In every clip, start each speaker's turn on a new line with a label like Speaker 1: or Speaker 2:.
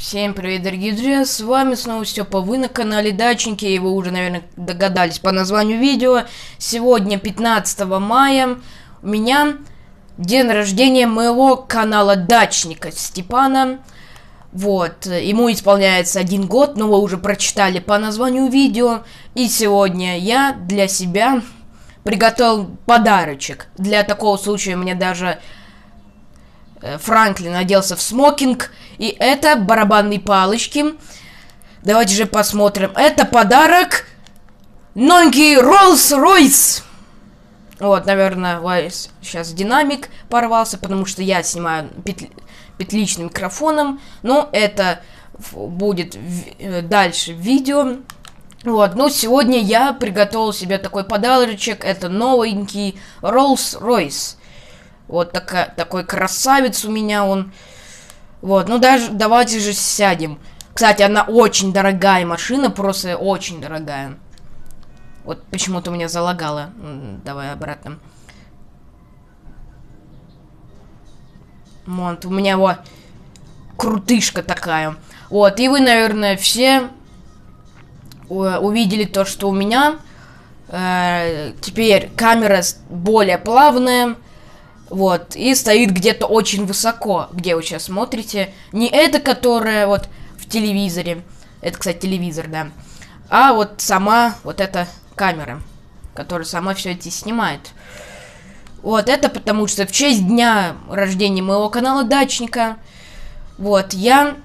Speaker 1: Всем привет, дорогие друзья, с вами снова Степа, вы на канале Дачники, и вы уже, наверное, догадались по названию видео. Сегодня 15 мая, у меня день рождения моего канала Дачника Степана. Вот, ему исполняется 1 год, но вы уже прочитали по названию видео. И сегодня я для себя приготовил подарочек. Для такого случая мне даже Франклин оделся в смокинг. И это барабанные палочки. Давайте же посмотрим. Это подарок. Новенький Rolls-Royce. Вот, наверное, сейчас динамик порвался, потому что я снимаю петличным микрофоном. Но это будет дальше в видео. Вот, ну сегодня я приготовил себе такой подарочек. Это новенький Rolls-Royce. Вот такой красавец у меня он. Вот, ну даже давайте же сядем. Кстати, она очень дорогая машина, просто очень дорогая. Вот почему-то у меня залагало. Давай обратно. Вот, у меня вот крутышка такая. Вот, и вы, наверное, все увидели то, что у меня теперь камера более плавная. Вот, и стоит где-то очень высоко, где вы сейчас смотрите. Не это, которая вот в телевизоре. Это, кстати, телевизор, да. А вот сама вот эта камера, которая сама все это снимает. Вот, это потому что в честь дня рождения моего канала Дачника, вот, я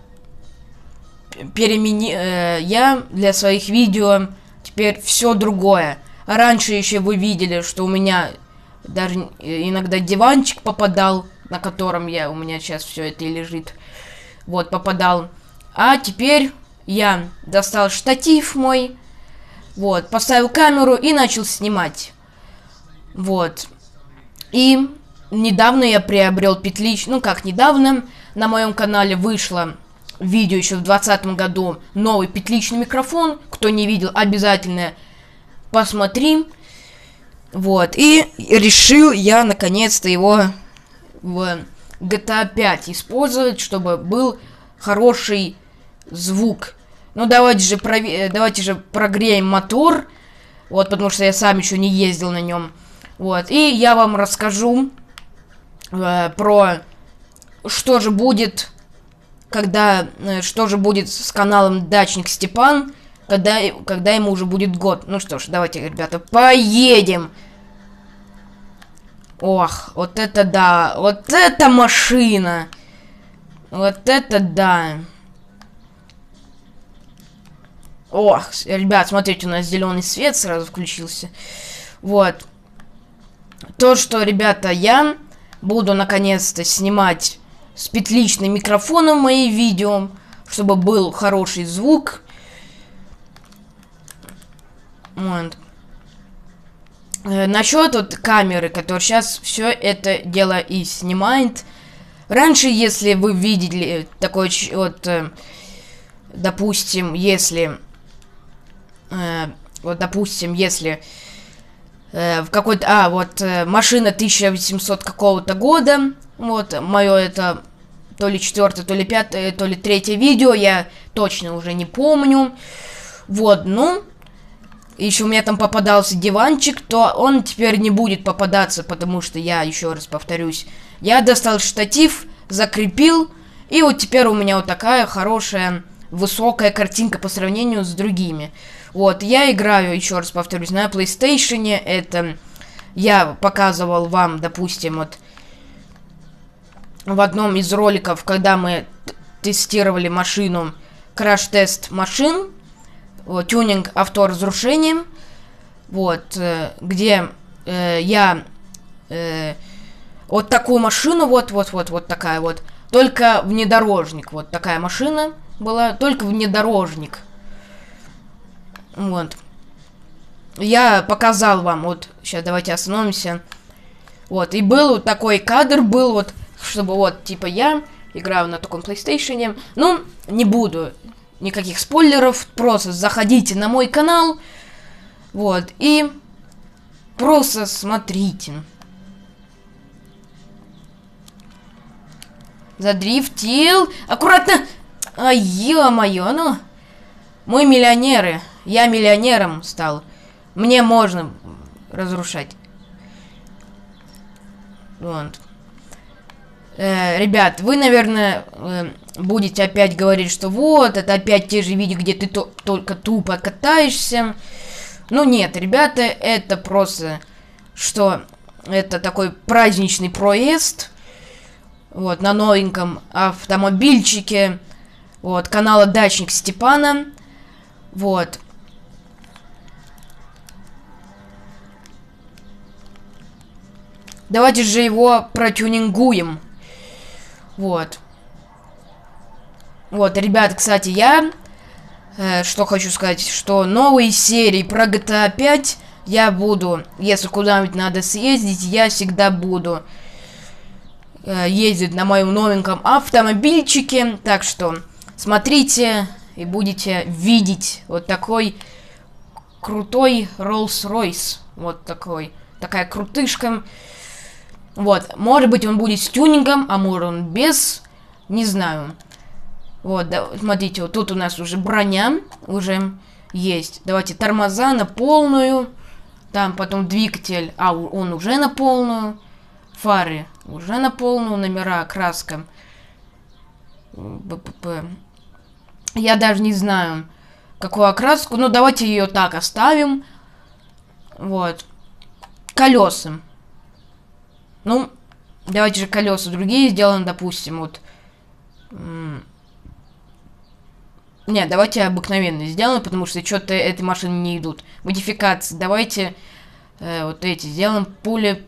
Speaker 1: для своих видео теперь все другое. Раньше еще вы видели, что у меня даже иногда диванчик попадал, на котором у меня сейчас все это и лежит. Вот, попадал. А теперь я достал штатив мой, вот, поставил камеру и начал снимать. Вот. И недавно я приобрел петличный, ну как недавно, на моем канале вышло видео еще в 2020 году новый петличный микрофон. Кто не видел, обязательно посмотри. Вот, и решил я наконец-то его в GTA 5 использовать, чтобы был хороший звук. Ну, давайте же прогреем мотор, вот, потому что я сам еще не ездил на нем. Вот, и я вам расскажу про что же будет, что же будет с каналом Дачник Степан, когда ему уже будет год. Ну что ж, давайте, ребята, поедем. Ох, вот это да. Вот это машина. Вот это да. Ох, ребят, смотрите, у нас зеленый свет сразу включился. Вот. То, что, ребята, я буду наконец-то снимать с петличным микрофоном мои видео, чтобы был хороший звук. Вот. Насчет вот камеры, которая сейчас все это дело и снимает. Раньше, если вы видели такой вот, допустим, если в какой-то, машина 1800 какого-то года, вот, мое это то ли 4-е, то ли 5-е, то ли 3-е видео, я точно уже не помню. Вот, ну, еще у меня там попадался диванчик, то он теперь не будет попадаться, потому что я, еще раз повторюсь, я достал штатив, закрепил, и вот теперь у меня вот такая хорошая, высокая картинка по сравнению с другими. Вот, я играю, еще раз повторюсь, на PlayStation, это я показывал вам, допустим, вот в одном из роликов, когда мы тестировали машину, краш-тест машин, вот, тюнинг авторазрушением, вот, где я вот такую машину, вот такая вот, только внедорожник, вот такая машина была, только внедорожник, вот, я показал вам, вот, сейчас давайте остановимся, вот, и был вот такой кадр, был вот, чтобы вот, типа, я играю на таком PlayStation, ну, не буду никаких спойлеров, просто заходите на мой канал, вот, и просто смотрите. Задрифтил. Аккуратно. Ай, ё-моё, ну... Мы миллионеры. Я миллионером стал. Мне можно разрушать. Вот. Ребят, вы, наверное, будете опять говорить, что вот, это опять те же видео, где ты только тупо катаешься. Ну нет, ребята, это просто, что это такой праздничный проезд. Вот, на новеньком автомобильчике. Вот, канала Дачник Степана. Вот. Давайте же его протюнингуем. Вот. Вот, ребят, кстати, я... что хочу сказать, что новые серии про GTA 5 я буду, если куда-нибудь надо съездить, я всегда буду ездить на моем новеньком автомобильчике. Так что смотрите и будете видеть вот такой крутой Rolls-Royce. Вот такой. Такая крутышка. Вот. Может быть, он будет с тюнингом, а может он без. Не знаю. Вот, да, смотрите, вот тут у нас уже броня уже есть. Давайте тормоза на полную. Там потом двигатель, он уже на полную. Фары уже на полную, номера, краска. БПП. Я даже не знаю, какую окраску. Ну, давайте ее так оставим. Вот. Колеса. Ну, давайте же колеса другие сделаем, допустим, вот. Нет, давайте обыкновенные сделаем, потому что что-то этой машины не идут. Модификации. Давайте вот эти сделаем пули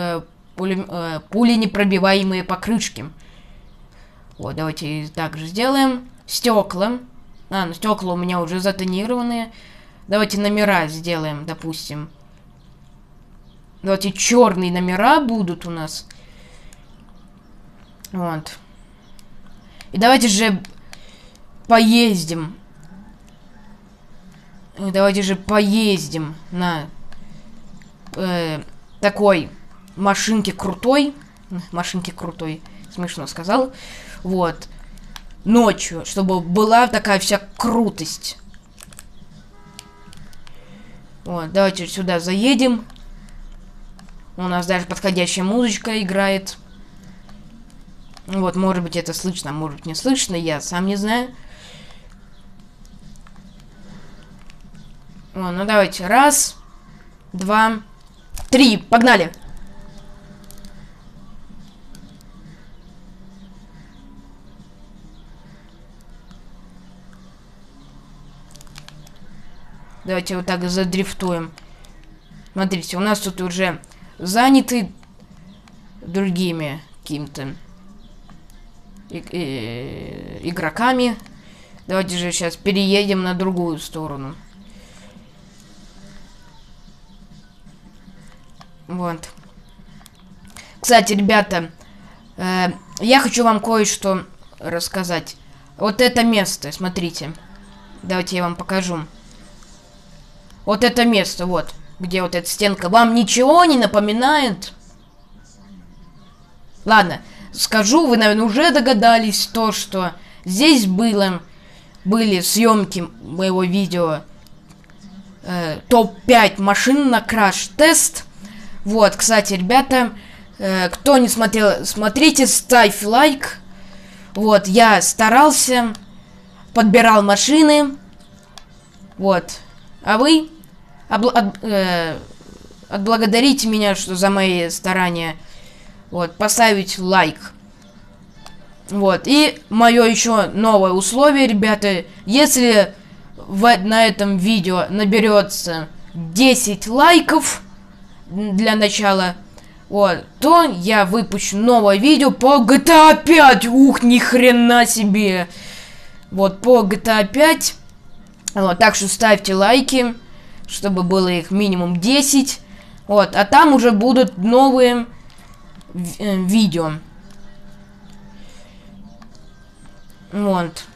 Speaker 1: непробиваемые покрышки. Вот, давайте также сделаем. Стекла. Ну стекла у меня уже затонированные. Давайте номера сделаем, допустим. Давайте черные номера будут у нас. Вот. И давайте же поездим. Давайте же поездим на такой машинке крутой. Машинке крутой. Смешно сказал. Вот. Ночью, чтобы была такая вся крутость. Вот, давайте сюда заедем. У нас даже подходящая музычка играет. Вот, может быть, это слышно, а может не слышно, я сам не знаю. О, ну давайте, 1, 2, 3, погнали! Давайте вот так задрифтуем. Смотрите, у нас тут уже заняты другими какими-то игроками. Давайте же сейчас переедем на другую сторону. Вот. Кстати, ребята, я хочу вам кое-что рассказать. Вот это место, смотрите. Давайте я вам покажу. Вот это место, вот, где вот эта стенка. Вам ничего не напоминает? Ладно, скажу, вы, наверное, уже догадались, то, что здесь были съемки моего видео топ-5 машин на краш-тест. Вот, кстати, ребята, кто не смотрел, смотрите, ставь лайк. Вот, я старался, подбирал машины. Вот, а вы отблагодарите меня, что за мои старания. Вот, поставить лайк. Вот, и мое еще новое условие, ребята, если на этом видео наберется 10 лайков для начала, вот, то я выпущу новое видео по GTA 5. Ух, ни хрена себе. Вот, по GTA 5. Вот, так что ставьте лайки, чтобы было их минимум 10. Вот, а там уже будут новые видео. Вот.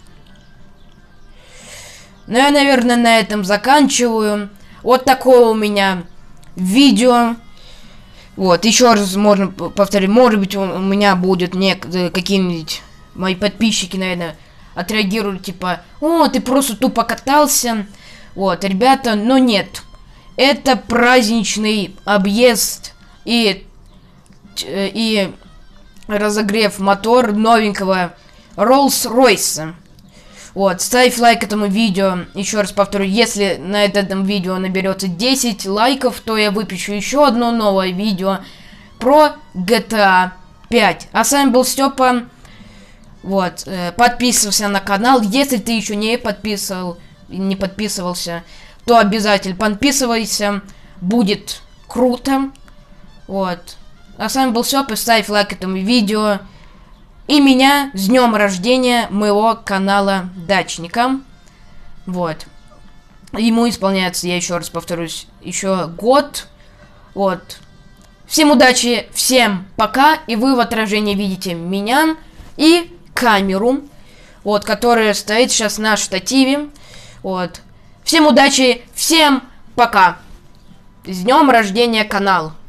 Speaker 1: Ну, я, наверное, на этом заканчиваю. Вот такое у меня видео. Вот, еще раз можно повторить. Может быть, у меня будут какие-нибудь мои подписчики, наверное, отреагируют, типа, о, ты просто тупо катался. Вот, ребята, но нет. Это праздничный объезд и разогрев мотор новенького Rolls-Royce. Вот, ставь лайк этому видео. Еще раз повторю, если на этом видео наберется 10 лайков, то я выпущу еще одно новое видео про GTA 5. А с вами был Степа. Вот, подписывайся на канал. Если ты еще не подписывался, то обязательно подписывайся. Будет круто. Вот. А с вами был Степа. Ставь лайк этому видео. И меня с днем рождения моего канала Дачника. Вот. Ему исполняется, я еще раз повторюсь, еще год. Вот. Всем удачи, всем пока. И вы в отражении видите меня и камеру, вот, которая стоит сейчас на штативе. Вот. Всем удачи, всем пока. С днем рождения, канал.